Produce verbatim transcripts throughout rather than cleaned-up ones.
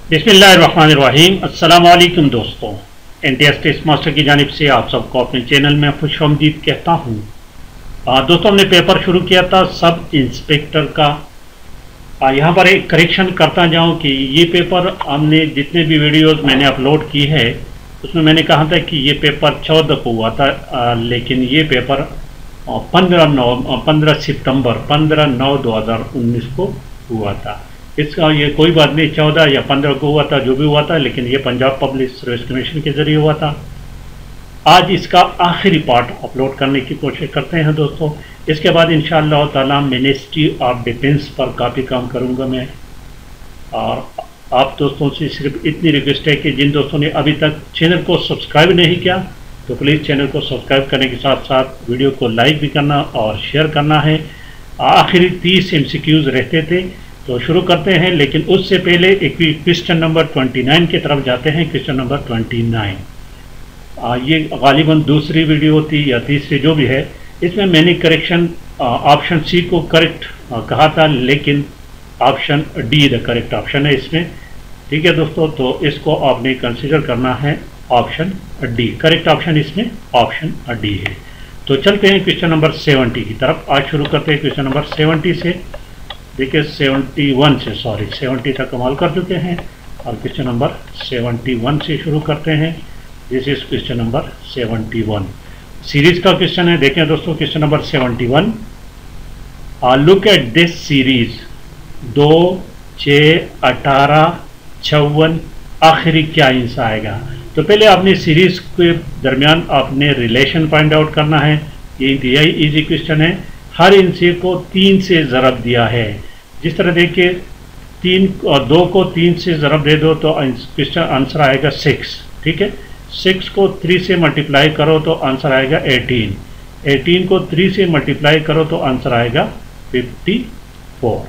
बिस्मिल्लाहिर्रहमानिर्रहीम। अस्सलाम वालेकुम दोस्तों, N T S test master की जानिब से आप सबको अपने चैनल में खुशामदीद कहता हूँ। दोस्तों, हमने पेपर शुरू किया था सब इंस्पेक्टर का। आ, यहाँ पर एक करेक्शन करता जाऊँ कि ये पेपर हमने जितने भी वीडियोस मैंने अपलोड की है उसमें मैंने कहा था कि ये पेपर चौदह को हुआ था, आ, लेकिन ये पेपर पंद्रह नौ पंद्रह सितंबर पंद्रह नौ दो हज़ार उन्नीस को हुआ था। इसका ये कोई बात नहीं, चौदह या पंद्रह को हुआ था, जो भी हुआ था, लेकिन ये पंजाब पब्लिक सर्विस कमीशन के जरिए हुआ था। आज इसका आखिरी पार्ट अपलोड करने की कोशिश करते हैं दोस्तों। इसके बाद इंशाअल्लाह ताला मिनिस्ट्री ऑफ डिफेंस पर काफ़ी काम करूंगा मैं। और आप दोस्तों से सिर्फ इतनी रिक्वेस्ट है कि जिन दोस्तों ने अभी तक चैनल को सब्सक्राइब नहीं किया तो प्लीज़ चैनल को सब्सक्राइब करने के साथ साथ वीडियो को लाइक भी करना और शेयर करना है। आखिरी तीस एम सी क्यूज़ रहते थे तो शुरू करते हैं, लेकिन उससे पहले एक क्वेश्चन नंबर उनतीस की तरफ जाते हैं। क्वेश्चन नंबर उनतीस, ये गालिबन दूसरी वीडियो होती या तीसरी जो भी है, इसमें मैंने करेक्शन ऑप्शन सी को करेक्ट कहा था, लेकिन option D the correct option है इसमें। ठीक है दोस्तों, तो इसको आपने कंसिडर करना है ऑप्शन डी। करेक्ट ऑप्शन इसमें ऑप्शन डी है। तो चलते हैं क्वेश्चन नंबर सेवेंटी की तरफ। आज शुरू करते हैं क्वेश्चन नंबर सेवेंटी से। देखिए इकहत्तर से सॉरी सत्तर तक कमाल कर चुके हैं और क्वेश्चन नंबर इकहत्तर से शुरू करते हैं। दिस इज क्वेश्चन नंबर इकहत्तर, सीरीज का क्वेश्चन है। देखें दोस्तों, क्वेश्चन नंबर इकहत्तर, लुक एट दिस सीरीज। दो, छः, अठारह, चौवन, आखिरी क्या आंसर आएगा? तो पहले आपने सीरीज के दरमियान आपने रिलेशन फाइंड आउट करना है। ये इंतहाई इजी क्वेश्चन है। हर इंसे को तीन से ज़रब दिया है। जिस तरह देखिए, तीन और दो को तीन से ज़रब दे दो तो क्वेश्चन आंसर आएगा सिक्स। ठीक है, सिक्स को थ्री से मल्टीप्लाई करो तो आंसर आएगा एटीन। एटीन को थ्री से मल्टीप्लाई करो तो आंसर आएगा फिफ्टी फोर।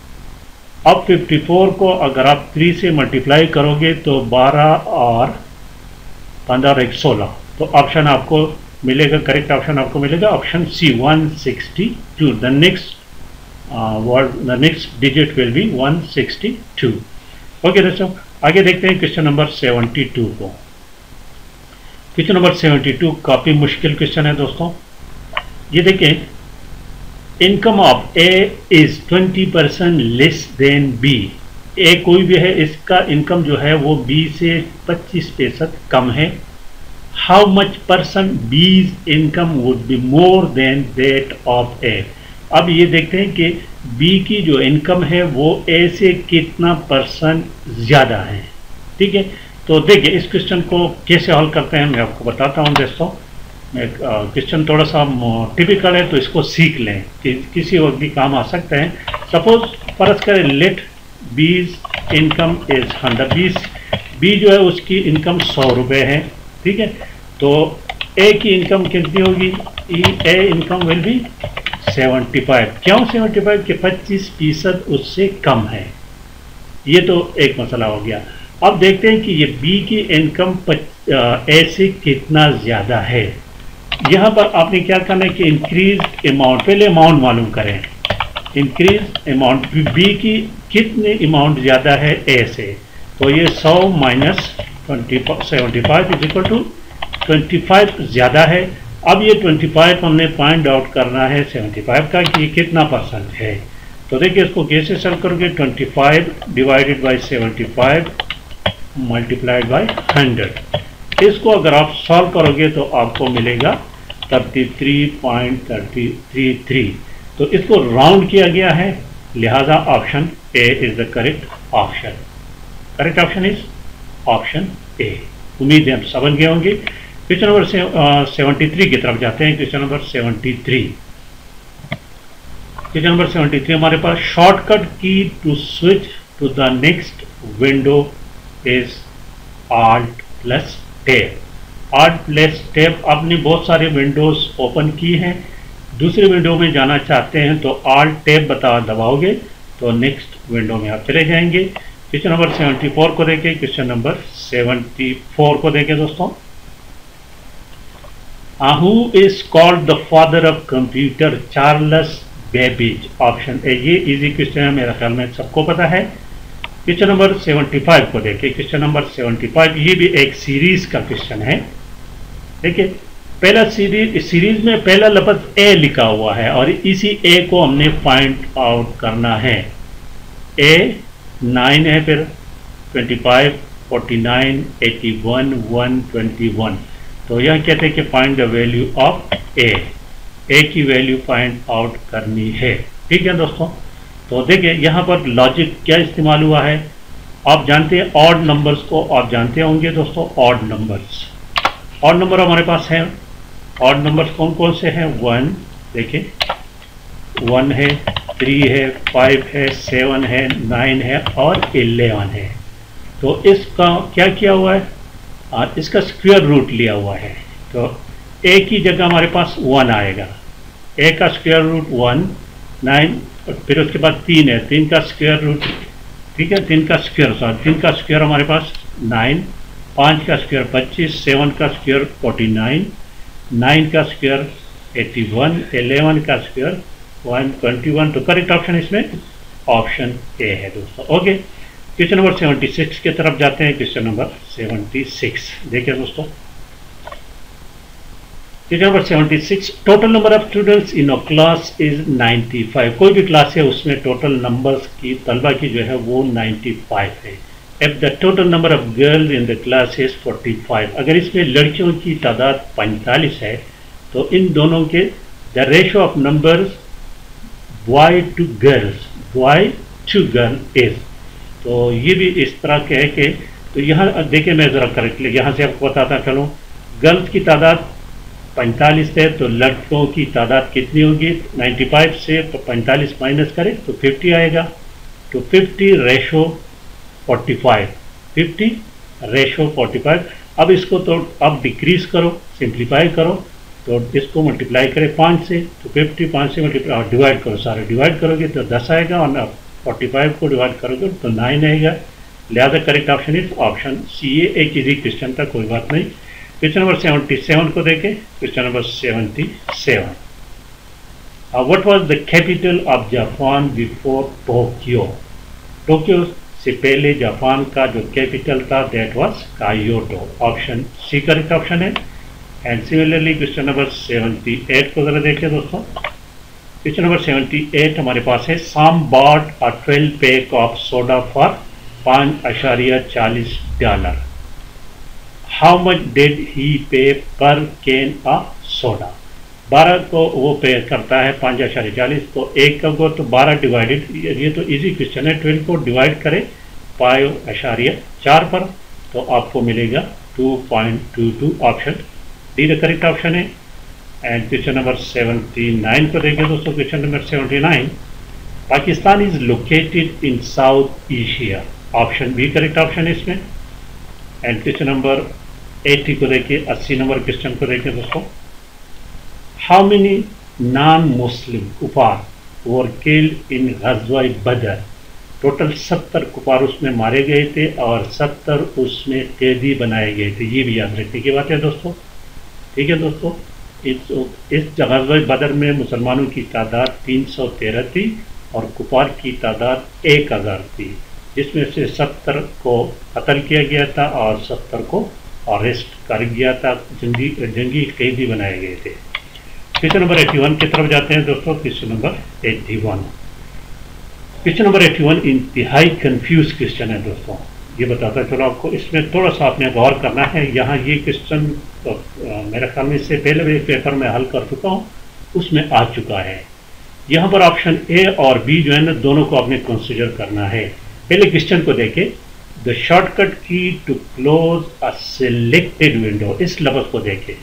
अब फिफ्टी फोर को अगर आप थ्री से मल्टीप्लाई करोगे तो बारह और पंद्रह एक सोलह, तो ऑप्शन आपको मिलेगा, करेक्ट ऑप्शन आपको मिलेगा option C one sixty two. The next word the next digit will be one sixty two. Okay दोस्तों, आगे देखते हैं क्वेश्चन नंबर सेवेंटी टू को। क्वेश्चन नंबर सेवेंटी टू काफ़ी मुश्किल क्वेश्चन है दोस्तों। ये देखें, income of A is twenty percent less than B. A कोई भी है, इसका इनकम जो है वो बी से पच्चीस फीसद कम है। How much percent B's income would be more than that of A. अब ये देखते हैं कि बी की जो इनकम है वो ए से कितना परसेंट ज़्यादा है। ठीक है, तो देखिए इस क्वेश्चन को कैसे हल करते हैं मैं आपको बताता हूँ दोस्तों। मैं क्वेश्चन थोड़ा सा टिपिकल है तो इसको सीख लें कि किसी वक्त भी काम आ सकते हैं। सपोज फर्ज करें, let B's income is hundred. बीस बी जो है उसकी इनकम सौ रुपये है। ठीक है, तो ए की इनकम कितनी होगी? A income will be seventy five. क्यों सेवेंटी फाइव? कि पच्चीस फीसद उससे कम है। ये तो एक मसला हो गया। अब देखते हैं कि ये बी की इनकम ए से कितना ज़्यादा है। यहाँ पर आपने क्या करना है कि इंक्रीज अमाउंट, पहले अमाउंट मालूम करें। इंक्रीज अमाउंट, बी की कितने अमाउंट ज़्यादा है ए से, तो ये सौ minus twenty seventy five is equal to twenty five ज़्यादा है। अब ये ट्वेंटी फाइव हमने फाइंड आउट करना है सेवेंटी फाइव का कि ये कितना परसेंट है। तो देखिए इसको कैसे सॉल्व करोगे? Twenty five divided by seventy five multiplied by hundred. इसको अगर आप सॉल्व करोगे तो आपको मिलेगा thirty three point thirty three three. तो इसको राउंड किया गया है, लिहाजा option A is the correct option. Correct option is option A. उम्मीद है हम समझ गए होंगे। क्वेश्चन नंबर से सेवेंटी थ्री की तरफ जाते हैं। Question number seventy three question number seventy three हमारे पास shortcut key to switch to the next window is alt plus tab. Alt plus tab, आपने बहुत सारे विंडोज ओपन की हैं, दूसरे विंडो में जाना चाहते हैं तो आल्ट टैब बता दबाओगे तो नेक्स्ट विंडो में आप चले जाएंगे। क्वेश्चन नंबर सेवेंटी फोर को देखें। क्वेश्चन नंबर सेवेंटी फोर को देखें दोस्तों। Who is called the father of computer? Charles Babbage. Option A. ये इजी क्वेश्चन है, मेरा ख्याल में सबको पता है। क्वेश्चन नंबर पचहत्तर को देखिए। क्वेश्चन नंबर पचहत्तर ये भी एक सीरीज का क्वेश्चन है। देखिए पहला सीरीज सीरीज में पहला लफ्ज ए लिखा हुआ है और इसी ए को हमने फाइंड आउट करना है। ए नाइन है, फिर पच्चीस, उनचास, इक्यासी, एक सौ इक्कीस। तो यह कहते हैं कि find the value of A. A की वैल्यू फाइंड आउट करनी है। ठीक है दोस्तों, तो देखिए यहाँ पर लॉजिक क्या इस्तेमाल हुआ है। आप जानते हैं ऑड नंबर्स को, आप जानते होंगे दोस्तों ऑड नंबर्स। ऑड नंबर हमारे पास हैं। ऑड नंबर्स कौन कौन से हैं? वन, देखिए वन है, थ्री है, फाइव है, सेवन है, नाइन है और इलेवन है। तो इसका क्या किया हुआ है? आ, इसका स्क्वायर रूट लिया हुआ है। तो ए की जगह हमारे पास वन आएगा। ए का स्क्वायर रूट वन, नाइन, फिर उसके बाद तीन है, तीन का स्क्वायर रूट, ठीक है, तीन का स्क्वायर सॉरी तीन का स्क्वायर हमारे पास नाइन, पाँच का स्क्वायर पच्चीस, सेवन का स्क्वायर फोर्टी नाइन, नाइन का स्क्वायर एट्टी वन, इलेवन का स्क्वायर वन ट्वेंटी वन। तो करेक्ट ऑप्शन इसमें ऑप्शन ए है दोस्तों। ओके, क्वेश्चन नंबर छिहत्तर की तरफ जाते हैं। क्वेश्चन नंबर छिहत्तर देखिए दोस्तों। क्वेश्चन नंबर छिहत्तर, total number of students in a class is पचानवे। कोई भी क्लास है उसमें टोटल नंबर्स की तलबा की जो है वो पचानवे है। If the total number of girls in the class is पैंतालीस, अगर इसमें लड़कियों की तादाद पैंतालीस है तो इन दोनों के the ratio of numbers boy to girls boy to girl is. तो ये भी इस तरह के है कि तो यहाँ देखिए मैं ज़रा करेक्टली यहाँ से आपको बताता चलूँ। गर्ल्स की तादाद पैंतालीस है तो लड़कों की तादाद कितनी होगी? पचानवे से तो पैंतालीस माइनस करें तो पचास आएगा। तो पचास रेशो पैंतालीस, पचास रेशो पैंतालीस। अब इसको तो अब डिक्रीज करो, सिंप्लीफाई करो, तो इसको मल्टीप्लाई करें पाँच से, तो पचास पाँच से मल्टीप्लाई डिवाइड करो, सारे डिवाइड करोगे तो दस आएगा और अब पैंतालीस को डिवाइड करोगे तो नौ आएगा। लिहाजा correct option is option C A. एक इजी क्वेश्चन था, कोई बात नहीं। क्वेश्चन नंबर सतहत्तर को देखें। क्वेश्चन नंबर सतहत्तर, what was the capital of Japan before Tokyo? Tokyo से पहले जापान का जो कैपिटल था that was Kyoto. Option C correct option है। एंड सिमिलरली क्वेश्चन नंबर अठहत्तर को जरा देखें दोस्तों। क्वेश्चन नंबर अठहत्तर हमारे पास है, Sam bought a twelve pack of soda for पाँच अशारिया चालीस dollar. How much did he pay per can uh soda? बारह को वो पे करता है पाँच अशारिया चालीस, तो एक का को तो बारह डिवाइडेड, ये तो इजी क्वेश्चन है, ट्वेल्व को डिवाइड करें पाँच अशारिया चार पर तो आपको मिलेगा two point two two. Option D the correct option है। एंड क्वेश्चन नंबर उन्यासी को देखें दोस्तों। क्वेश्चन नंबर उन्यासी, Pakistan is located in South Asia. Option B correct option है इसमें। एंड क्वेश्चन नंबर अस्सी को देखिए, अस्सी नंबर क्वेश्चन को देखें दोस्तों। हाउ मेनी नॉन मुस्लिम कुफार वर किल्ड इन गज़वा बदर? टोटल सत्तर कुफार उसमें मारे गए थे और सत्तर उसमें कैदी बनाए गए थे। ये भी याद रखने की बात है दोस्तों। ठीक है दोस्तों, इस इस गज़वा बदर में मुसलमानों की तादाद तीन सौ तेरह थी और कुफार की तादाद एक हज़ार थी, जिसमें से सत्तर को कत्ल किया गया था और सत्तर को अरेस्ट कर गया था, जंगी जंगी कैदी बनाए गए थे। क्वेश्चन नंबर इक्यासी की तरफ जाते हैं दोस्तों। क्वेश्चन नंबर इक्यासी, क्वेश्चन नंबर इक्यासी इंतहाई कंफ्यूज क्वेश्चन है दोस्तों। ये बताता चलो आपको, इसमें थोड़ा सा आपने गौर करना है। यहाँ ये क्वेश्चन तो मेरे ख्याल में इससे पहले भी पेपर में हल कर चुका हूँ, उसमें आ चुका है। यहाँ पर ऑप्शन ए और बी जो है ना दोनों को आपने कंसिडर करना है। पहले क्वेश्चन को देखें, the shortcut key to close a selected window. इस लफ्ज को देखें,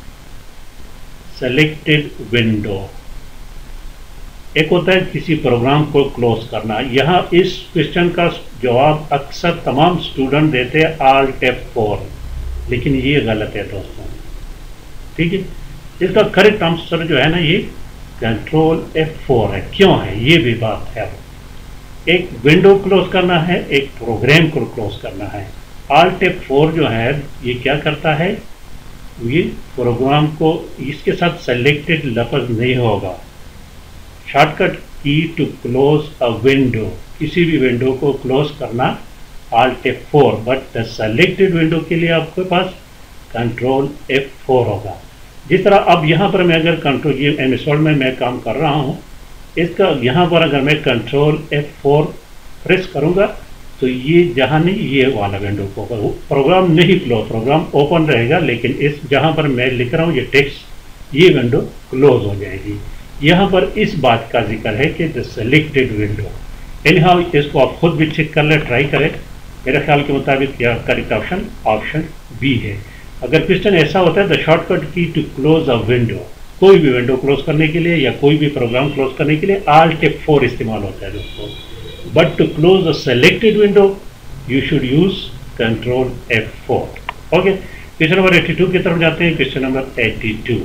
सेलेक्टेड विंडो। एक होता है किसी प्रोग्राम को क्लोज करना। यहाँ इस क्वेश्चन का जवाब अक्सर तमाम स्टूडेंट देते हैं आल्ट एफ फोर, लेकिन ये गलत है दोस्तों। ठीक है, इसका करेक्ट आंसर जो है ना ये कंट्रोल एफ फोर है। क्यों है ये भी बात है। एक विंडो क्लोज करना है, एक प्रोग्राम को क्लोज करना है। आल्ट एफ फोर जो है ये क्या करता है, ये प्रोग्राम को इसके साथ सेलेक्टेड लफ्ज नहीं होगा। Shortcut key to close a window, किसी भी विंडो को क्लोज करना Alt F four, but the selected window के लिए आपके पास कंट्रोल F फोर होगा। जिस तरह अब यहाँ पर मैं अगर कंट्रोल, ये एम एस वर्ड में मैं काम कर रहा हूँ, इसका यहाँ पर अगर मैं कंट्रोल F फोर प्रेस करूँगा तो ये जहाँ नहीं, ये वाला विंडो को प्रोग्राम नहीं क्लोज, प्रोग्राम ओपन रहेगा, लेकिन इस जहाँ पर मैं लिख रहा हूँ ये टेक्स्ट, ये विंडो क्लोज हो जाएगी। यहाँ पर इस बात का जिक्र है कि द सेलेक्टेड विंडो, एनीहाउ इसको आप खुद भी चेक कर ले, ट्राई करें। मेरे ख्याल के मुताबिक यह करेक्ट ऑप्शन ऑप्शन बी है। अगर क्वेश्चन ऐसा होता है the shortcut key to close a window, कोई भी विंडो क्लोज करने के लिए या कोई भी प्रोग्राम क्लोज करने के लिए Alt F फोर इस्तेमाल होता है दोस्तों, but to close a selected window you should use control F four. Okay, question number eighty two की तरफ जाते हैं। Question number eighty two,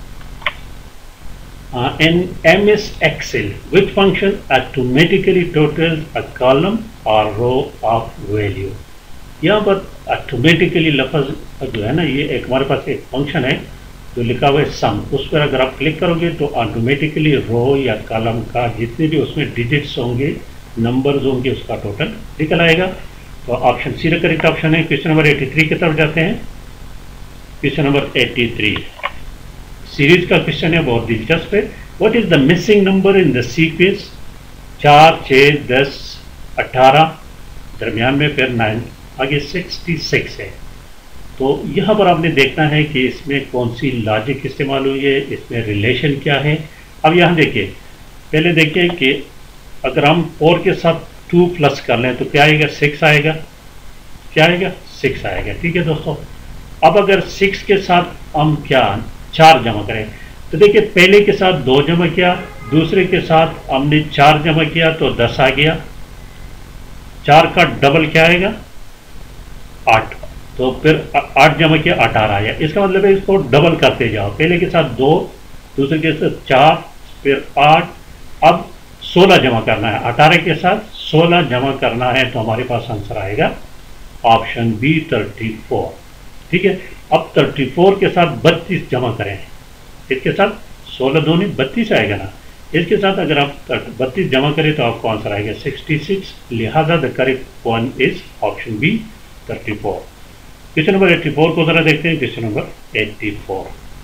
in M S Excel which function automatically totals a column or row of value। यहाँ पर automatically लफ्ज जो है ना, ये एक हमारे पास एक फंक्शन है जो लिखा हुआ है सम, उस पर अगर आप क्लिक करोगे तो ऑटोमेटिकली रो या कॉलम का जितने भी उसमें डिजिट्स होंगे, नंबर्स होंगे, उसका टोटल निकल आएगा। तो ऑप्शन सी का करेक्ट ऑप्शन है। क्वेश्चन नंबर एटी थ्री की तरफ जाते हैं। Question number eighty three series का क्वेश्चन है, बहुत दिलचस्प है। What is the missing number in the sequence? चार, छः, दस, अठारह, दरमियान में फिर नाइन, आगे सिक्सटी सिक्स है। तो यहाँ पर आपने देखना है कि इसमें कौन सी लॉजिक इस्तेमाल हुई है, इसमें रिलेशन क्या है। अब यहाँ देखिए, पहले देखिए कि अगर हम फोर के साथ टू प्लस कर लें तो क्या आएगा? सिक्स आएगा। क्या आएगा? सिक्स आएगा। ठीक है दोस्तों, अब अगर सिक्स के साथ हम क्या चार जमा करें तो देखिए, पहले के साथ दो जमा किया, दूसरे के साथ हमने चार जमा किया तो दस आ गया। चार का डबल क्या आएगा? आठ। तो फिर आठ जमा किया, अठारह आया। इसका मतलब है इसको डबल करते जाओ, पहले के साथ दो, दूसरे के साथ चार, फिर आठ, अब सोलह जमा करना है। अठारह के साथ सोलह जमा करना है तो हमारे पास आंसर आएगा ऑप्शन बी थर्टी फोर। ठीक है, अब थर्टी फोर के साथ बत्तीस जमा करें, इसके साथ सोलह दूनी बत्तीस आएगा ना, इसके साथ अगर आप बत्तीस जमा करें तो आपको आंसर आएगा सिक्सटी सिक्स। लिहाजा the correct one is option B thirty four. Question number eighty four को जरा देखते हैं। Question number eighty four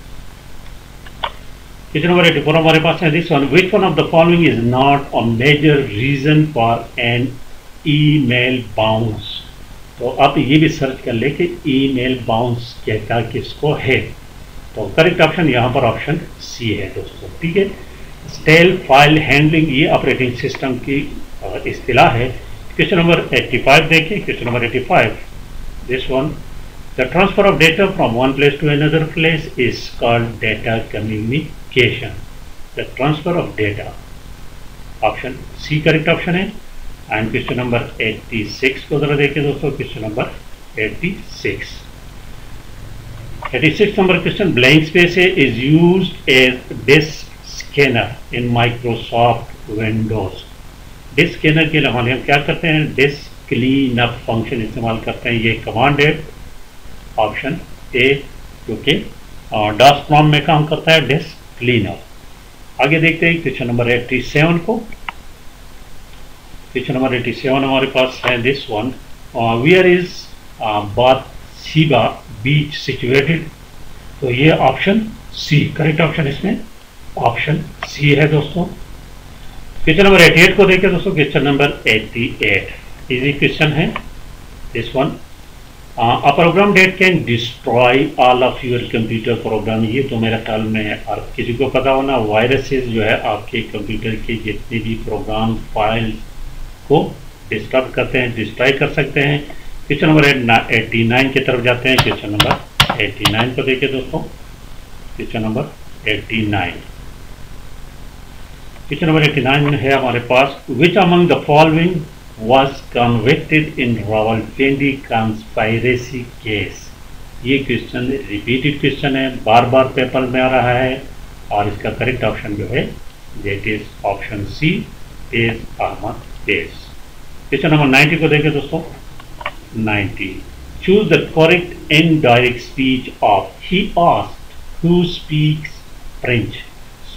question number eighty four हमारे पास है this one, which one of the following is not a major reason for an email bounce. तो आप ये भी सर्च कर ले कि ईमेल बाउंस कहता किसको है। तो करेक्ट ऑप्शन यहाँ पर ऑप्शन सी है दोस्तों। ठीक है, स्टेल फाइल हैंडलिंग ये ऑपरेटिंग सिस्टम की इस्तिलाह है। क्वेश्चन नंबर एट्टी फाइव देखिए। Question number eighty five, this one, the transfer of data from one place to another place is called data communication. The transfer of data, option C correct option है। And question number eighty six को जरा देखिए दोस्तों। Question number eighty six eighty six number question, blank space is used as disc scanner in Microsoft Windows. Disk scanner के लिए हम क्या करते हैं? डिस्क क्लीन अप फंक्शन इस्तेमाल करते हैं। ये कमांड है ऑप्शन ए, क्योंकि डॉस प्रॉम में काम करता है डिस्क क्लीन अप। आगे देखते हैं क्वेश्चन नंबर एट्टी सेवन को। क्वेश्चन नंबर एट्टी सेवन हमारे पास है this one, where is Bathsheba beach situated. तो ये ऑप्शन सी करेक्ट ऑप्शन, इसमें ऑप्शन सी है दोस्तों। क्वेश्चन नंबर एट्टी एट को देखिए दोस्तों। Question number eighty eight easy question है this one, a program that can destroy all of your computer program. ये तो मेरे ख्याल में और किसी को पता होना, वायरसेस जो है आपके कंप्यूटर के जितने भी प्रोग्राम फाइल को डिस्टर्ब करते हैं, डिस्ट्रॉय कर सकते हैं। क्वेश्चन नंबर एट्टी नाइन की तरफ जाते हैं। क्वेश्चन नंबर एट्टी नाइन को देखिए दोस्तों। Question number eighty nine question number eighty nine है हमारे पास, which among the following was convicted in Rawalpindi conspiracy case. ये क्वेश्चन रिपीटेड क्वेश्चन है, बार बार पेपर में आ रहा है और इसका करेक्ट ऑप्शन जो है that is option C, Faiz Ahmad Faiz. Question number ninety को देखें दोस्तों। Ninety, choose the correct indirect speech of he asked who speaks French.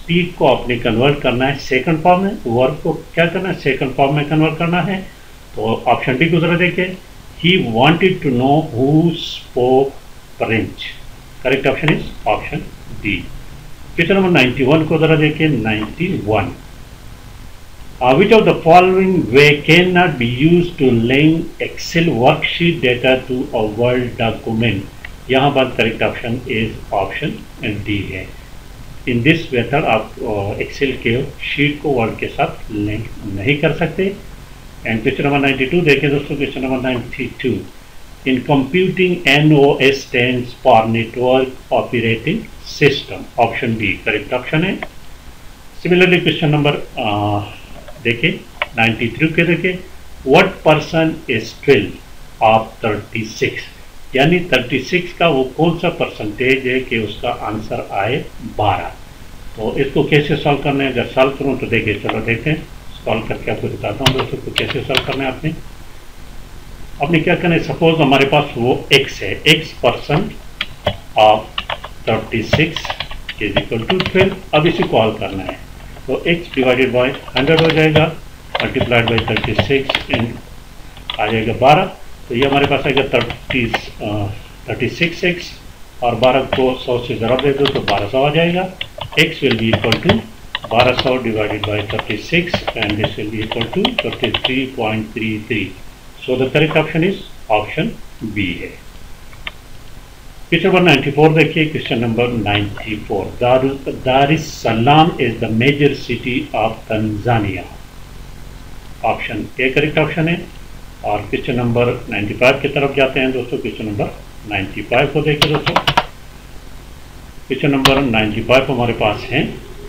Speak को आपने कन्वर्ट करना है सेकंड फॉर्म में, वर्ब को क्या करना है सेकंड फॉर्म में कन्वर्ट करना है। तो ऑप्शन डी को जरा देखें, he wanted to know who spoke French. Correct option is option D. Question number ninety one को जरा देखें, ninety one Uh, which of the following way cannot be used to link Excel worksheet data to a Word document? यहाँ पर correct option is option D है। In this method आप Excel uh, के sheet को Word के साथ link नहीं कर सकते। And question number ninety two देखें दोस्तों, question number ninety two, in computing N O S stands for network operating system. Option B correct option है। सिमिलरली क्वेश्चन नंबर देखिए नाइन्टी थ्री के देखिए, what person is twelve of thirty six, यानी thirty six का वो कौन सा percentage है कि उसका आंसर आए बारह। तो इसको कैसे सॉल्व करना है, अगर सॉल्व करूँ तो देखिए, चलो देखते हैं सॉल्व करके आपको बताता हूँ दोस्तों को कैसे सॉल्व करना है। आपने आपने क्या करना है, सपोज हमारे पास वो x है, x percent of thirty six is equal to twelve. अब इसी को हल करना है, तो x डिवाइडेड बाय हंड्रेड हो जाएगा, मल्टीप्लाइड बाई थर्टी सिक्स इन आ जाएगा बारह। तो ये हमारे पास आएगा थर्टी थर्टी सिक्स एक्स, और बारह को सौ से ज़रा दे दो तो बारह सौ आ जाएगा। x will be equal to बारह सौ divided by thirty six and this will be equal to thirty three point three three. So the correct option is option B है। क्वेश्चन नंबर नाइन्टी फोर देखिए, question number ninety four, Dar es Salaam is the major city of Tanzania. Option A correct option है। और question number ninety five की तरफ जाते हैं दोस्तों, question number ninety five को देखिए दोस्तों। क्वेश्चन नंबर नाइन्टी फाइव हमारे पास है,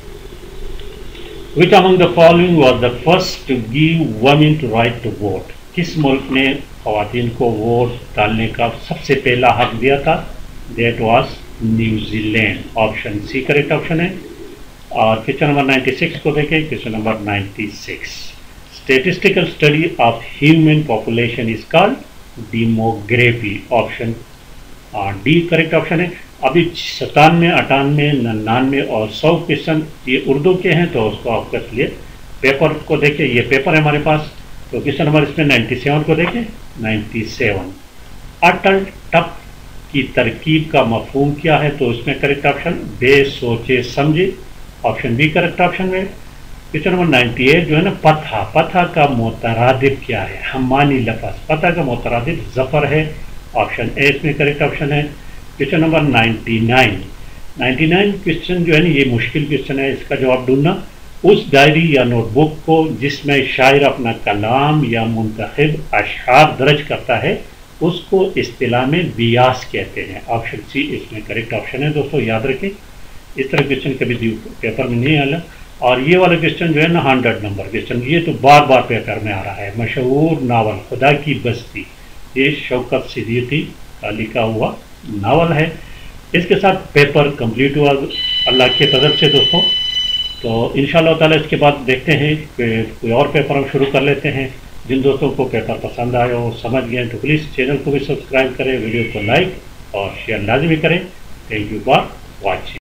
which among the following was the first to give women to right to vote. किस मुल्क ने खवातीन को वोट डालने का सबसे पहला हक दिया था? That was New Zealand. Option C correct option है। और क्वेश्चन नंबर नाइन्टी सिक्स को देखें, question number ninety six, statistical study of human population is called demography. Option D correct option है। अभी सतानवे अट्ठानवे निन्यानवे और सौ क्वेश्चन ये उर्दू के हैं, तो उसको आप कर लिए। पेपर को देखें, ये पेपर है हमारे पास, तो क्वेश्चन नंबर इसमें नाइन्टी सेवन को देखें, नाइन्टी सेवन, अटल टप की तरकीब का मफहूम क्या है? तो इसमें करेक्ट ऑप्शन बे सोचे समझे। ऑप्शन बी करेक्ट ऑप्शन में। क्वेश्चन नंबर नाइन्टी एट जो है ना, पथा, पथा का मुतरादिफ क्या है? हमानी लफज, पथा का मुतरादिफ जफर है। ऑप्शन ए इसमें करेक्ट ऑप्शन है। Question number ninety nine, ninety nine question जो है ना, ये मुश्किल क्वेश्चन है, इसका जवाब ढूंढना। उस डायरी या नोटबुक को जिसमें शायर अपना कलाम या मुंतखब अशआर दर्ज करता है, उसको इस्तिलाह में बियास कहते हैं। ऑप्शन सी इसमें करेक्ट ऑप्शन है दोस्तों, याद रखें। इस तरह क्वेश्चन कभी पेपर में नहीं आया। और ये वाला क्वेश्चन जो है ना, हंड्रेड नंबर क्वेश्चन, ये तो बार बार पेपर में आ रहा है। मशहूर नावल खुदा की बस्ती, ये शौकत सिद्दीकी का लिखा हुआ नावल है। इसके साथ पेपर कंप्लीट हुआ अल्लाह के फजल से दोस्तों। तो इंशाअल्लाह ताला इसके बाद देखते हैं कि कोई और पेपर हम शुरू कर लेते हैं। जिन दोस्तों को पेपर पसंद आया हो, समझ गए, तो प्लीज़ चैनल को भी सब्सक्राइब करें, वीडियो को लाइक और शेयर लाजमी करें। Thank you for watching.